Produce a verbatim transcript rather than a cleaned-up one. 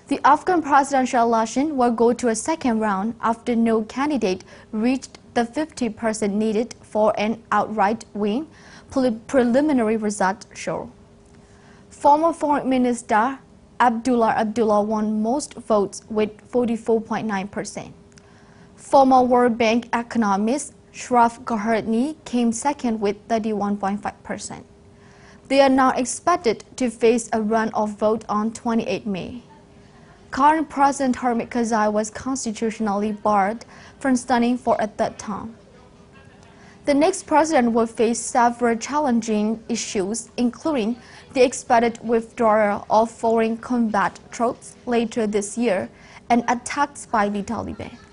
The Afghan presidential election will go to a second round after no candidate reached the fifty percent needed for an outright win, pre preliminary results show. Former Foreign Minister Abdullah Abdullah won most votes with forty-four point nine percent. Former World Bank economist Shraf Ghahrani came second with thirty-one point five percent. They are now expected to face a runoff vote on the twenty-eighth of May. Current President Hamid Karzai was constitutionally barred from standing for a third term. The next president will face several challenging issues, including the expected withdrawal of foreign combat troops later this year and attacks by the Taliban.